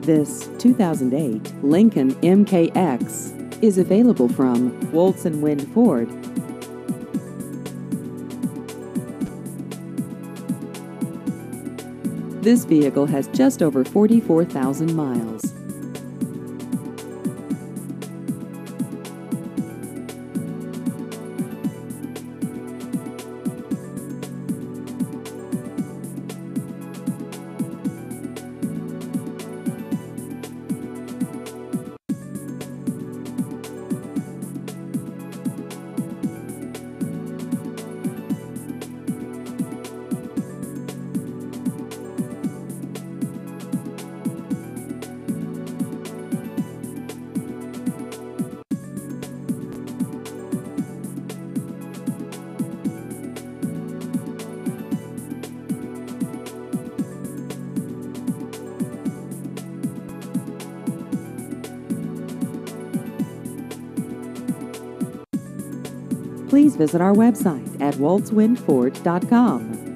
This 2008 Lincoln MKX is available from Woltz & Wind Ford. This vehicle has just over 44,000 miles. Please visit our website at woltzwindford.com.